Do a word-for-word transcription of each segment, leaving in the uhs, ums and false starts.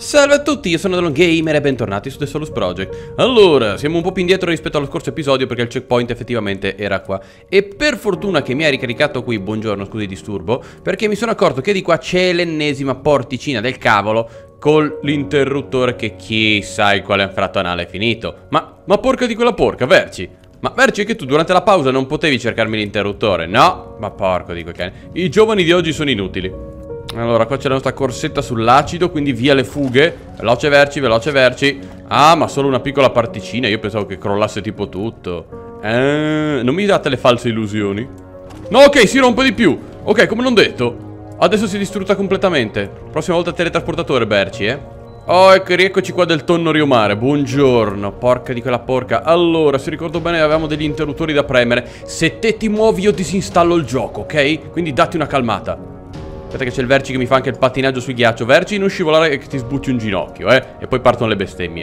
Salve a tutti, io sono DelonGamer e bentornati su The Solus Project. Allora, siamo un po' più indietro rispetto allo scorso episodio perché il checkpoint effettivamente era qua. E per fortuna che mi hai ricaricato qui, buongiorno, scusi disturbo, perché mi sono accorto che di qua c'è l'ennesima porticina del cavolo con l'interruttore che chissà in quale infratto anale è finito. Ma, ma porca di quella porca, Verci! Ma Verci, è che tu durante la pausa non potevi cercarmi l'interruttore, no? Ma porco di quel cane. I giovani di oggi sono inutili. Allora, qua c'è la nostra corsetta sull'acido, quindi via le fughe. Veloce Verci, veloce Verci. Ah, ma solo una piccola particina, io pensavo che crollasse tipo tutto. Eh, non mi date le false illusioni? No, ok, si rompe di più. Ok, come non detto. Adesso si è distrutta completamente. Prossima volta teletrasportatore, Verci, eh. Oh, ecco, rieccoci qua del tonno riomare. Buongiorno, porca di quella porca. Allora, se ricordo bene avevamo degli interruttori da premere. Se te ti muovi io disinstallo il gioco, ok? Quindi datti una calmata. Aspetta che c'è il Verci che mi fa anche il pattinaggio sul ghiaccio. Verci, non scivolare che ti sbucci un ginocchio, eh. E poi partono le bestemmie.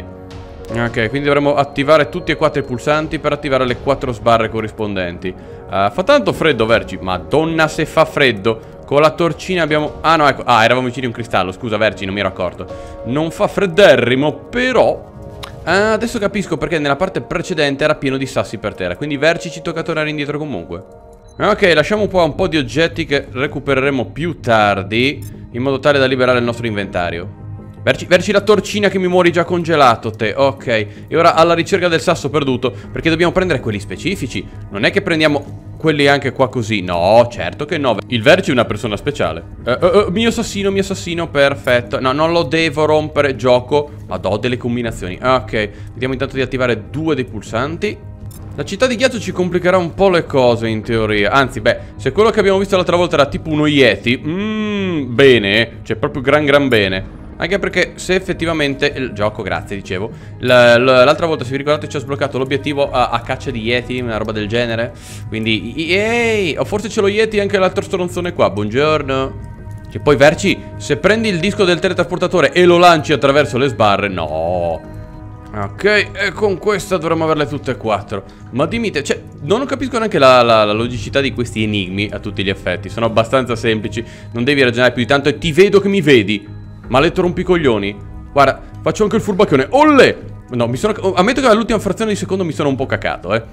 Ok, quindi dovremo attivare tutti e quattro i pulsanti per attivare le quattro sbarre corrispondenti. uh, Fa tanto freddo, Verci. Madonna se fa freddo. Con la torcina abbiamo... Ah no, ecco. Ah, eravamo vicini a un cristallo. Scusa, Verci, non mi ero accorto. Non fa fredderrimo, però... Ah, adesso capisco perché nella parte precedente era pieno di sassi per terra. Quindi, Verci, ci tocca tornare indietro comunque. Ok, lasciamo un po' un po' di oggetti che recupereremo più tardi, in modo tale da liberare il nostro inventario. Verci, verci la torcina che mi muori già congelato, te. Ok, e ora alla ricerca del sasso perduto, perché dobbiamo prendere quelli specifici. Non è che prendiamo quelli anche qua così. No, certo che no. Il Verci è una persona speciale. uh, uh, uh, Mio assassino, mio assassino, perfetto. No, non lo devo rompere, gioco. Ma do delle combinazioni. Ok, vediamo intanto di attivare due dei pulsanti. La città di ghiaccio ci complicherà un po' le cose in teoria. Anzi, beh, se quello che abbiamo visto l'altra volta era tipo uno Yeti, mmm, bene, cioè proprio gran gran bene. Anche perché se effettivamente il gioco, grazie, dicevo, l'altra volta, se vi ricordate, ci ha sbloccato l'obiettivo a, a caccia di Yeti, una roba del genere. Quindi, ehi, o forse c'è lo Yeti anche l'altro stronzone qua, buongiorno. Che poi, Verci, se prendi il disco del teletrasportatore e lo lanci attraverso le sbarre, no. Ok, e con questa dovremmo averle tutte e quattro. Ma dimmi te, cioè, non capisco neanche la, la, la logicità di questi enigmi a tutti gli effetti. Sono abbastanza semplici, non devi ragionare più di tanto. E ti vedo che mi vedi, maledetto rompicoglioni. Guarda, faccio anche il furbacchione. Olle! No, mi sono... ammetto che all'ultima frazione di secondo mi sono un po' cacato, eh.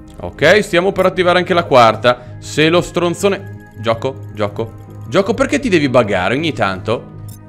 Ok, stiamo per attivare anche la quarta. Se lo stronzone... Gioco, gioco Gioco, perché ti devi buggare ogni tanto?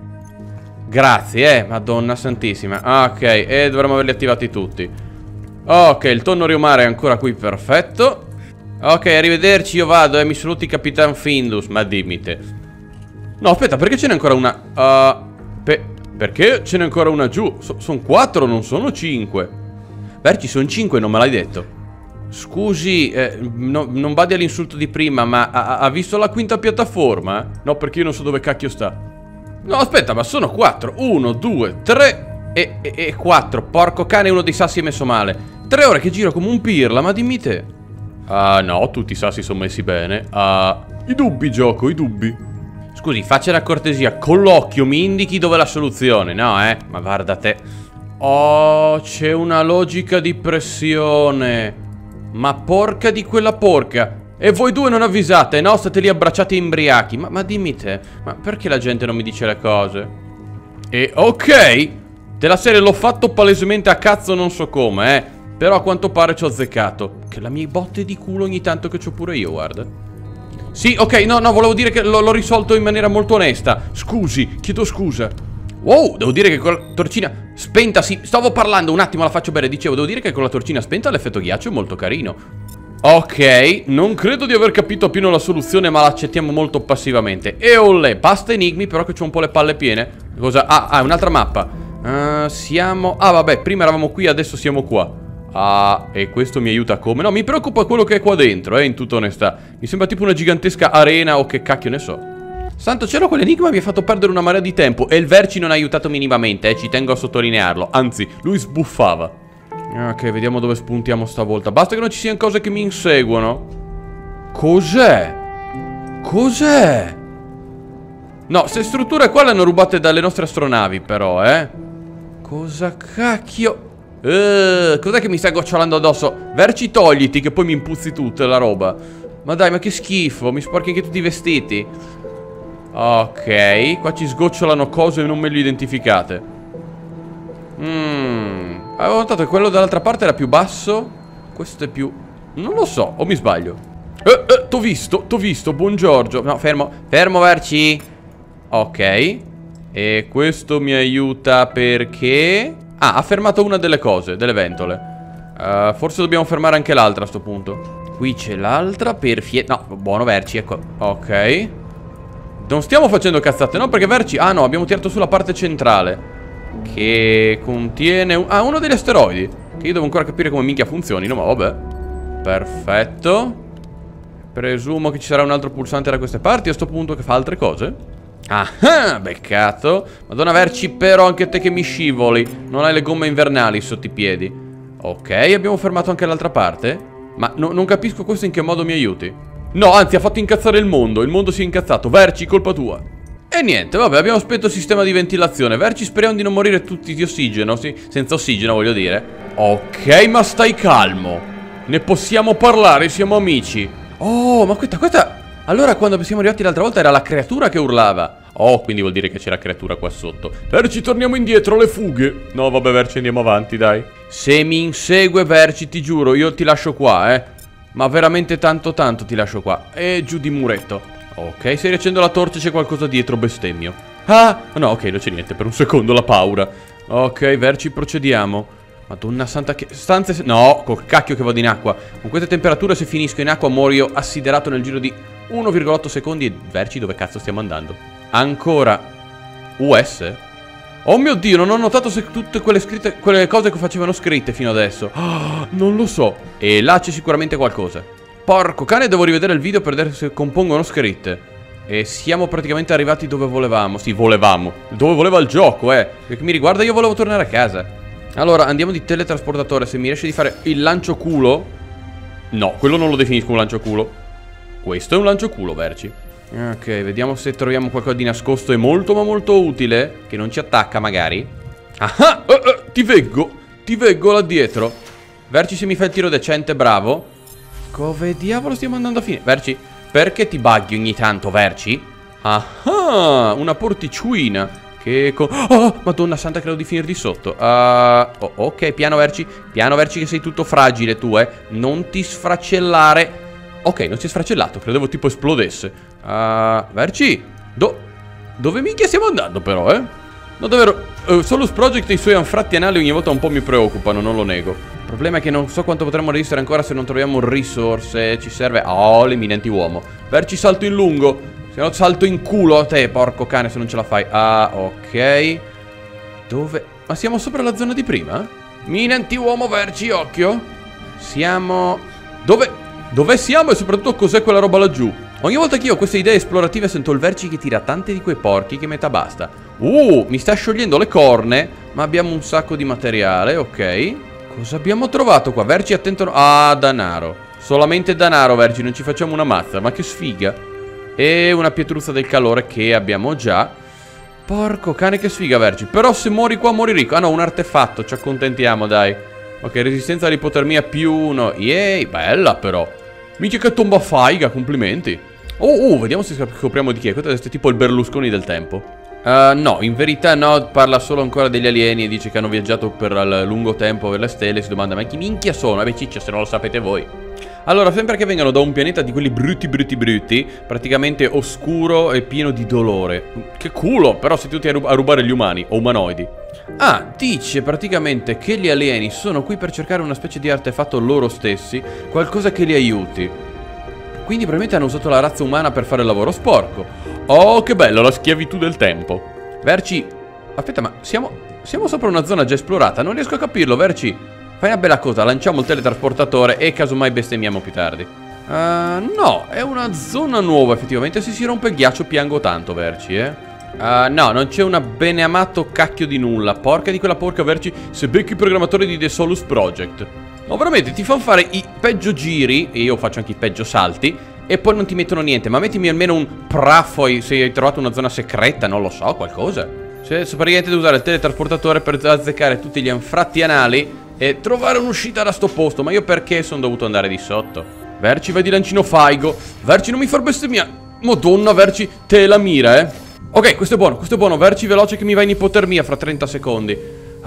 Grazie, eh, madonna santissima. Ok, e dovremmo averli attivati tutti. Ok, il tonno riomare è ancora qui, perfetto. Ok, arrivederci, io vado, eh, mi saluti Capitan Findus. Ma dimmi te. No, aspetta, perché ce n'è ancora una? Uh, pe perché ce n'è ancora una giù? So sono quattro, non sono cinque. Verci, sono cinque, non me l'hai detto. Scusi, eh, no, non vadi all'insulto di prima, ma ha, ha visto la quinta piattaforma? No, perché io non so dove cacchio sta. No, aspetta, ma sono quattro. Uno, due, tre e, e, e quattro. Porco cane, uno dei sassi è messo male. Tre ore che giro come un pirla, ma dimmi te. Ah, no, tutti i sassi sono messi bene. Ah, i dubbi, gioco, i dubbi. Scusi, faccia la cortesia, con l'occhio mi indichi dove è la soluzione, no, eh? Ma guarda te. Oh, c'è una logica di pressione. Ma porca di quella porca. E voi due non avvisate, no? State lì abbracciati imbriachi. Ma, ma dimmi te, ma perché la gente non mi dice le cose? E ok, della serie l'ho fatto palesemente a cazzo non so come, eh. Però a quanto pare ci ho azzeccato. Che la mia botte di culo ogni tanto che c'ho pure io, guarda. Sì, ok, no, no, volevo dire che l'ho risolto in maniera molto onesta. Scusi, chiedo scusa. Wow, devo dire che con la torcina spenta, sì, stavo parlando un attimo, la faccio bere. Dicevo, devo dire che con la torcina spenta l'effetto ghiaccio è molto carino. Ok, non credo di aver capito appieno la soluzione, ma l'accettiamo molto passivamente. E olle, basta enigmi, però che c'ho un po' le palle piene. Cosa? Ah, ah, un'altra mappa. uh, Siamo... Ah, vabbè, prima eravamo qui, adesso siamo qua. Ah, e questo mi aiuta come? No, mi preoccupa quello che è qua dentro, eh, in tutta onestà. Mi sembra tipo una gigantesca arena o che cacchio ne so. Santo cielo, quell'enigma mi ha fatto perdere una marea di tempo. E il Verci non ha aiutato minimamente, eh, ci tengo a sottolinearlo. Anzi, lui sbuffava. Ok, vediamo dove spuntiamo stavolta. Basta che non ci siano cose che mi inseguono. Cos'è? Cos'è? No, se strutture qua le hanno rubate dalle nostre astronavi, però, eh. Cosa cacchio? Uh, cos'è che mi stai gocciolando addosso? Verci, togliti, che poi mi impuzzi tutta la roba. Ma dai, ma che schifo, mi sporchi anche tutti i vestiti. Ok, qua ci sgocciolano cose non meglio identificate. Mmm. Avevo notato che quello dall'altra parte era più basso. Questo è più... non lo so, o mi sbaglio? Eh, eh, t'ho visto, t'ho visto, buon Giorgio. No, fermo, fermo Verci. Ok. E questo mi aiuta perché... ah, ha fermato una delle cose, delle ventole. uh, Forse dobbiamo fermare anche l'altra a sto punto. Qui c'è l'altra per fie... no, buono Verci, ecco. Ok. Non stiamo facendo cazzate, no? Perché Verci... ah no, abbiamo tirato sulla parte centrale che contiene... un... ah, uno degli asteroidi. Che io devo ancora capire come minchia funzionino, ma vabbè. Perfetto. Presumo che ci sarà un altro pulsante da queste parti a sto punto che fa altre cose. Ah, beccato. Madonna Verci, però anche te che mi scivoli. Non hai le gomme invernali sotto i piedi. Ok, abbiamo fermato anche l'altra parte. Ma no, non capisco questo in che modo mi aiuti. No, anzi ha fatto incazzare il mondo. Il mondo si è incazzato. Verci, colpa tua. E niente, vabbè, abbiamo spento il sistema di ventilazione. Verci, speriamo di non morire tutti di ossigeno, sì? Senza ossigeno, voglio dire. Ok, ma stai calmo. Ne possiamo parlare, siamo amici. Oh, ma questa, questa... allora quando siamo arrivati l'altra volta era la creatura che urlava. Oh, quindi vuol dire che c'era creatura qua sotto. Verci, torniamo indietro, le fughe. No, vabbè, Verci, andiamo avanti, dai. Se mi insegue, Verci, ti giuro, io ti lascio qua, eh. Ma veramente tanto tanto ti lascio qua. E giù di muretto. Ok, se riaccendo la torcia c'è qualcosa dietro, bestemmio. Ah, no, ok, non c'è niente, per un secondo la paura. Ok, Verci, procediamo. Madonna santa, che stanze... no, col cacchio che vado in acqua. Con queste temperature se finisco in acqua muoio assiderato nel giro di uno virgola otto secondi. E Verci, dove cazzo stiamo andando? Ancora U S? Oh mio Dio, non ho notato se tutte quelle scritte, quelle cose che facevano scritte fino adesso. Oh, non lo so. E là c'è sicuramente qualcosa. Porco cane, devo rivedere il video per vedere se compongono scritte. E siamo praticamente arrivati dove volevamo. Sì, volevamo. Dove voleva il gioco, eh. Perché mi riguarda, io volevo tornare a casa. Allora, andiamo di teletrasportatore. Se mi riesce di fare il lancio culo... no, quello non lo definisco un lancio culo. Questo è un lancio culo, Verci. Ok, vediamo se troviamo qualcosa di nascosto e molto ma molto utile. Che non ci attacca magari. Ah, uh, uh, ti veggo. Ti veggo là dietro. Verci, se mi fai il tiro decente, bravo. Dove diavolo stiamo andando a finire? Verci, perché ti buggi ogni tanto, Verci? Ah, una porticina. Che co... oh, madonna santa, credo di finire di sotto. uh, oh, ok, piano Verci. Piano Verci, che sei tutto fragile tu, eh. Non ti sfracellare. Ok, non si è sfracellato, credevo tipo esplodesse. uh, Verci, do... dove minchia stiamo andando però, eh? No, davvero, uh, Solus Project e i suoi anfratti anali ogni volta un po' mi preoccupano, non lo nego. Il problema è che non so quanto potremmo resistere ancora se non troviamo risorse. Ci serve... oh, l'imminente uomo. Verci, salto in lungo. Se no salto in culo a te, porco cane, se non ce la fai. Ah, ok. Dove? Ma siamo sopra la zona di prima? Minenti uomo, Verci, occhio. Siamo... dove? Dove siamo e soprattutto cos'è quella roba laggiù? Ogni volta che io ho queste idee esplorative sento il Verci che tira tante di quei porchi che metà basta. Uh, mi sta sciogliendo le corne. Ma abbiamo un sacco di materiale, ok. Cosa abbiamo trovato qua? Verci, attento... ah, danaro. Solamente danaro, Verci, non ci facciamo una mazza. Ma che sfiga. E una pietruzza del calore che abbiamo già. Porco cane, che sfiga, Verci. Però se muori qua muori ricco. Ah no, un artefatto, ci accontentiamo, dai. Ok, resistenza all'ipotermia più uno. Yay, bella però. Minchia che tomba faiga, complimenti. Oh, oh, vediamo se scopriamo di chi è. Questo è tipo il Berlusconi del tempo. uh, No, in verità no, parla solo ancora degli alieni. E dice che hanno viaggiato per lungo tempo per le stelle. Si domanda, ma chi minchia sono? Eh beh, ciccia, se non lo sapete voi. Allora, sempre che vengano da un pianeta di quelli brutti brutti brutti, praticamente oscuro e pieno di dolore. Che culo, però siete tutti a, rub a rubare gli umani, o umanoidi. Ah, dice praticamente che gli alieni sono qui per cercare una specie di artefatto loro stessi, qualcosa che li aiuti. Quindi probabilmente hanno usato la razza umana per fare il lavoro sporco. Oh, che bello, la schiavitù del tempo. Verci, aspetta, ma siamo, siamo sopra una zona già esplorata, non riesco a capirlo, Verci. Fai una bella cosa, lanciamo il teletrasportatore e casomai bestemmiamo più tardi. uh, No, è una zona nuova effettivamente. Se si rompe il ghiaccio piango tanto, Verci, eh uh, no, non c'è una beneamato cacchio di nulla. Porca di quella porca, Verci, se becchi i programmatori di The Solus Project. No, veramente, ti fanno fare i peggio giri, e io faccio anche i peggio salti, e poi non ti mettono niente. Ma mettimi almeno un praffo se hai trovato una zona segreta, non lo so, qualcosa. Se, se praticamente devo usare il teletrasportatore per azzeccare tutti gli anfratti anali e trovare un'uscita da sto posto. Ma io perché sono dovuto andare di sotto? Verci, vai di lancino faigo. Verci, non mi far bestemmiare. Madonna, Verci, te la mira, eh. Ok, questo è buono, questo è buono. Verci, veloce che mi va in ipotermia fra trenta secondi. Ah,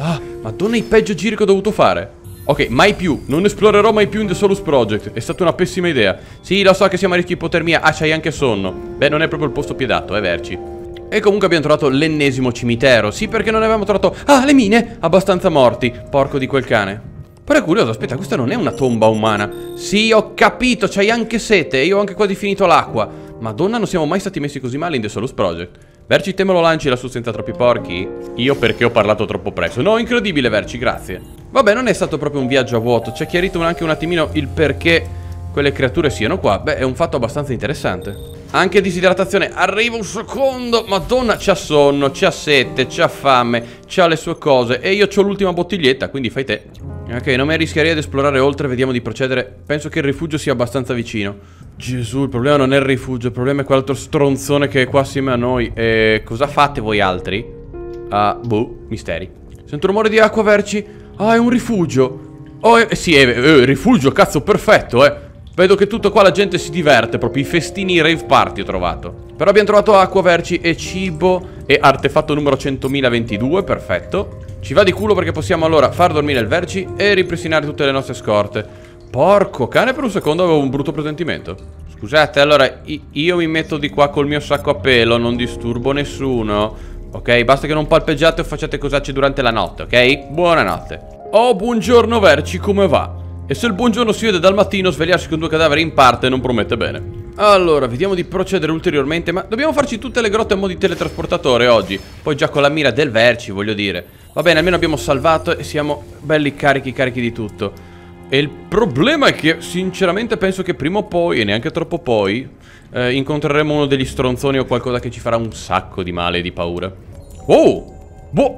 Madonna i peggio giri che ho dovuto fare. Ok, mai più, non esplorerò mai più in The Solus Project. È stata una pessima idea. Sì, lo so che siamo a rischio ipotermia. Ah, c'hai anche sonno. Beh, non è proprio il posto più adatto, eh, Verci. E comunque abbiamo trovato l'ennesimo cimitero. Sì, perché non avevamo trovato... Ah, le mine! Abbastanza morti. Porco di quel cane. Però è curioso, aspetta, questa non è una tomba umana. Sì, ho capito, c'hai anche sete. Io ho anche quasi finito l'acqua. Madonna, non siamo mai stati messi così male in The Solus Project. Verci, te me lo lanci lassù senza troppi porchi? Io perché ho parlato troppo presto. No, incredibile, Verci, grazie. Vabbè, non è stato proprio un viaggio a vuoto. Ci ha chiarito anche un attimino il perché quelle creature siano qua. Beh, è un fatto abbastanza interessante. Anche disidratazione. Arriva un secondo. Madonna, c'ha sonno, c'ha sete, c'ha fame, c'ha le sue cose. E io c'ho l'ultima bottiglietta, quindi fai te. Ok, non mi arrischerei ad esplorare oltre. Vediamo di procedere. Penso che il rifugio sia abbastanza vicino. Gesù, il problema non è il rifugio. Il problema è quell'altro stronzone che è qua assieme a noi. E cosa fate voi altri? Ah, boh, misteri. Sento rumore di acqua, Verci. Ah, è un rifugio. Oh, eh, sì, è eh, rifugio, cazzo, perfetto, eh. Vedo che tutto qua la gente si diverte. Proprio i festini rave party ho trovato. Però abbiamo trovato acqua, Verci, e cibo. E artefatto numero centomila ventidue, perfetto. Ci va di culo perché possiamo allora far dormire il Verci e ripristinare tutte le nostre scorte. Porco cane, per un secondo avevo un brutto presentimento. Scusate, allora io mi metto di qua col mio sacco a pelo. Non disturbo nessuno. Ok, basta che non palpeggiate o facciate cosacce durante la notte, ok? Buonanotte. Oh, buongiorno Verci, come va? E se il buongiorno si vede dal mattino, svegliarsi con due cadaveri in parte non promette bene. Allora, vediamo di procedere ulteriormente. Ma dobbiamo farci tutte le grotte a mo' di teletrasportatore oggi. Poi già con la mira del Verci, voglio dire. Va bene, almeno abbiamo salvato e siamo belli carichi carichi di tutto. E il problema è che sinceramente penso che prima o poi, e neanche troppo poi, eh, incontreremo uno degli stronzoni o qualcosa che ci farà un sacco di male e di paura. Oh! Bu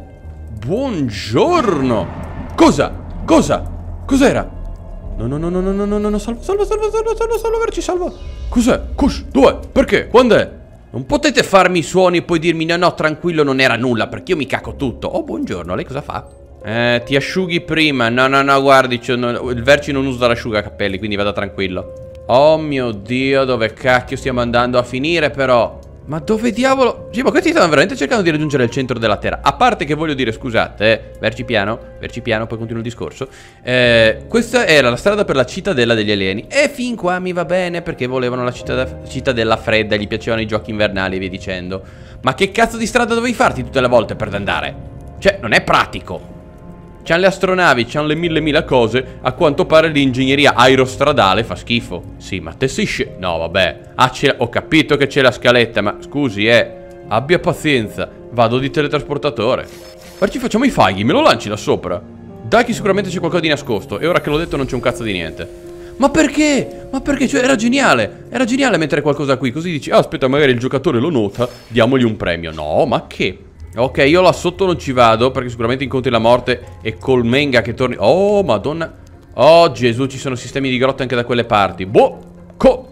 Buongiorno! Cosa? Cosa? Cos'era? No, no, no, no, no, no, no, no, salva, salva, salva, salva, salva, salva, Verci, salva. Cos'è? Cush, dove? Perché? Quando è? Non potete farmi i suoni e poi dirmi no, no, tranquillo, non era nulla, perché io mi caco tutto. Oh, buongiorno, lei cosa fa? Eh, ti asciughi prima. No, no, no, guardi, no, il Verci non usa l'asciugacapelli, quindi vada tranquillo. Oh mio Dio, dove cacchio stiamo andando a finire però? Ma dove diavolo? Sì, ma questi stanno veramente cercando di raggiungere il centro della Terra. A parte che voglio dire, scusate, eh, Verci piano, Verci piano, poi continuo il discorso. eh, Questa era la strada per la cittadella degli alieni. E fin qua mi va bene, perché volevano la cittadella, cittadella fredda, gli piacevano i giochi invernali e via dicendo. Ma che cazzo di strada dovevi farti tutte le volte per andare? Cioè, non è pratico. C'hanno le astronavi, c'hanno le mille mila cose. A quanto pare l'ingegneria aerostradale fa schifo. Sì, ma te sei sce... No, vabbè. Ah, ho capito che c'è la scaletta, ma scusi, eh. Abbia pazienza. Vado di teletrasportatore. Ma ci facciamo i faghi, me lo lanci là sopra. Dai che sicuramente c'è qualcosa di nascosto. E ora che l'ho detto non c'è un cazzo di niente. Ma perché? Ma perché? Cioè, era geniale. Era geniale mettere qualcosa qui. Così dici, ah, aspetta, magari il giocatore lo nota. Diamogli un premio. No, ma che... Ok, io là sotto non ci vado perché sicuramente incontri la morte e col Menga che torni... Oh, madonna. Oh, Gesù, ci sono sistemi di grotte anche da quelle parti. Boh, co...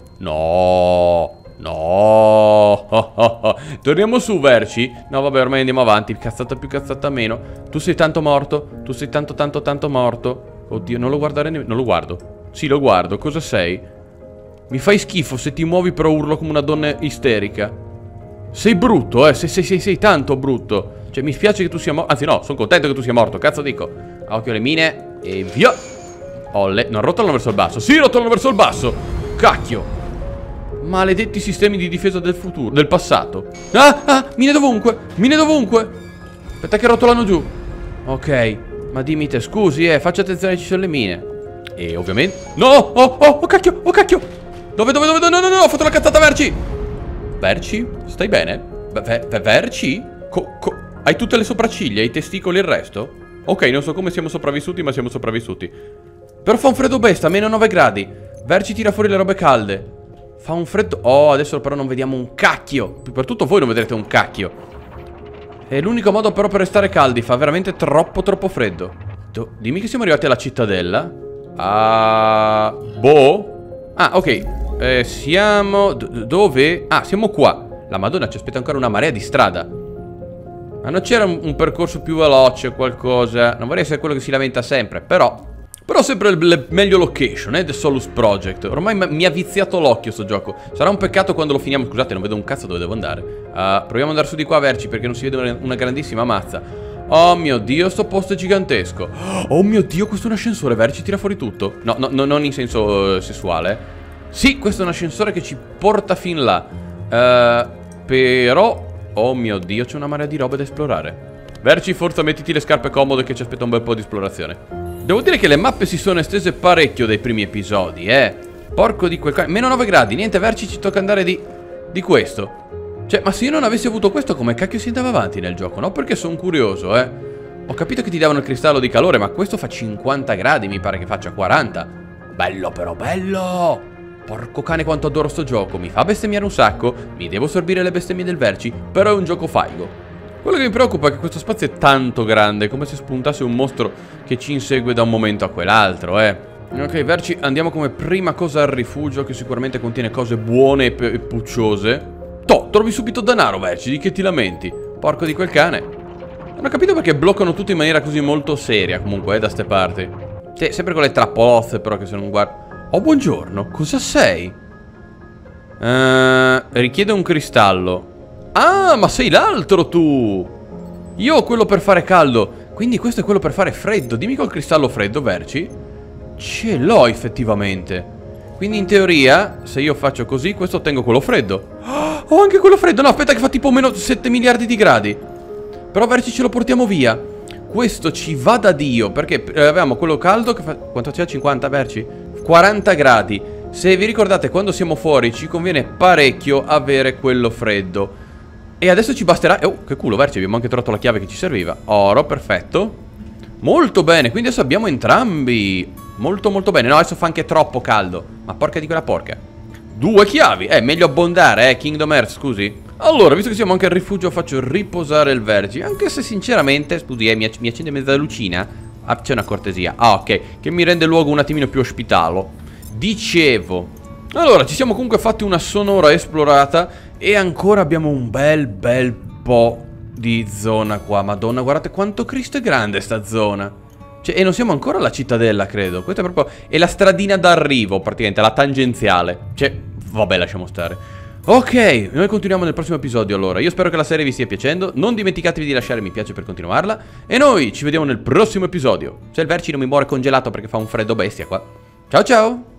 No, no. Oh, oh, oh. Torniamo su, Verci. No, vabbè, ormai andiamo avanti. Cazzata più, cazzata meno. Tu sei tanto morto. Tu sei tanto, tanto, tanto morto. Oddio, non lo guardare nemmeno... Non lo guardo. Sì, lo guardo. Cosa sei? Mi fai schifo se ti muovi però urlo come una donna isterica. Sei brutto, eh, sei, sei, sei, sei tanto brutto. Cioè, mi spiace che tu sia morto. Anzi, no, sono contento che tu sia morto, cazzo dico. A occhio le mine e via. Olle, non rotolano verso il basso. Sì, rotolano verso il basso. Cacchio. Maledetti sistemi di difesa del futuro, del passato. Ah, ah, mine dovunque, mine dovunque. Aspetta che rotolano giù. Ok, ma dimmi te, scusi, eh, faccia attenzione, ci sono le mine. E ovviamente... No, oh, oh, oh, cacchio, oh, cacchio. Dove, dove, dove, no, no, no, no, ho fatto la cazzata, Verci. Verci? Stai bene? Ver Verci? Co co Hai tutte le sopracciglia, i testicoli e il resto? Ok, non so come siamo sopravvissuti, ma siamo sopravvissuti. Però fa un freddo bestia, meno nove gradi. Verci tira fuori le robe calde. Fa un freddo... Oh, adesso però non vediamo un cacchio. Soprattutto voi non vedrete un cacchio. È l'unico modo però per restare caldi. Fa veramente troppo troppo freddo. Do Dimmi che siamo arrivati alla cittadella. Ah... Boh? Ah, ok. Eh, siamo... D dove? Ah, siamo qua. La Madonna, ci aspetta ancora una marea di strada. Ma non c'era un, un percorso più veloce o qualcosa? Non vorrei essere quello che si lamenta sempre, però... Però sempre il, il meglio location, eh, The Solus Project. Ormai mi ha viziato l'occhio sto gioco. Sarà un peccato quando lo finiamo. Scusate, non vedo un cazzo dove devo andare. uh, Proviamo ad andare su di qua, Verci, perché non si vede una, una grandissima mazza. Oh mio Dio, sto posto è gigantesco. Oh mio Dio, questo è un ascensore, Verci, tira fuori tutto. No, no, no, non in senso uh, sessuale. Sì, questo è un ascensore che ci porta fin là. uh, Però, oh mio Dio, c'è una marea di robe da esplorare. Verci, forza, mettiti le scarpe comode che ci aspetta un bel po' di esplorazione. Devo dire che le mappe si sono estese parecchio dai primi episodi, eh. Porco di quel cane. Meno nove gradi, niente, Verci, ci tocca andare di... di questo. Cioè, ma se io non avessi avuto questo, come cacchio si andava avanti nel gioco, no? Perché sono curioso, eh. Ho capito che ti davano il cristallo di calore, ma questo fa cinquanta gradi, mi pare che faccia quaranta. Bello però, bello! Porco cane quanto adoro sto gioco, mi fa bestemmiare un sacco, mi devo sorbire le bestemmie del Verci, però è un gioco faigo. Quello che mi preoccupa è che questo spazio è tanto grande, come se spuntasse un mostro che ci insegue da un momento a quell'altro, eh. Ok, Verci, andiamo come prima cosa al rifugio, che sicuramente contiene cose buone e, e pucciose. Toh, trovi subito denaro, Verci, di che ti lamenti? Porco di quel cane. Non ho capito perché bloccano tutto in maniera così molto seria, comunque, eh, da ste parti. Sì, sempre con le trappolozze, però, che se non guardi... Oh, buongiorno, cosa sei? Uh, richiede un cristallo. Ah, ma sei l'altro tu! Io ho quello per fare caldo, quindi questo è quello per fare freddo. Dimmi col cristallo freddo, Verci. Ce l'ho effettivamente. Quindi in teoria, se io faccio così, questo ottengo quello freddo. Oh, ho anche quello freddo. No, aspetta che fa tipo meno sette miliardi di gradi. Però Verci ce lo portiamo via. Questo ci va da Dio, perché eh, avevamo quello caldo che fa... Quanto c'è? cinquanta, Verci? quaranta gradi. Se vi ricordate, quando siamo fuori ci conviene parecchio avere quello freddo. E adesso ci basterà... Oh, che culo, Verci, abbiamo anche trovato la chiave che ci serviva. Oro, perfetto. Molto bene, quindi adesso abbiamo entrambi. Molto molto bene. No, adesso fa anche troppo caldo. Ma porca di quella porca. Due chiavi. Eh, meglio abbondare, eh, Kingdom Hearts, scusi. Allora, visto che siamo anche al rifugio, faccio riposare il Verci. Anche se sinceramente, scusi, eh, mi, mi accende mezza lucina. Ah, c'è una cortesia. Ah, ok, che mi rende il luogo un attimino più ospitalo. Dicevo. Allora, ci siamo comunque fatti una sonora esplorata. E ancora abbiamo un bel bel po' di zona qua. Madonna, guardate quanto Cristo è grande sta zona. Cioè, e non siamo ancora alla cittadella, credo. Questa è proprio... è la stradina d'arrivo, praticamente, la tangenziale. Cioè, vabbè, lasciamo stare. Ok, noi continuiamo nel prossimo episodio allora. Io spero che la serie vi stia piacendo. Non dimenticatevi di lasciare mi piace per continuarla. E noi ci vediamo nel prossimo episodio. Se il Verci non mi muore congelato perché fa un freddo bestia qua. Ciao ciao!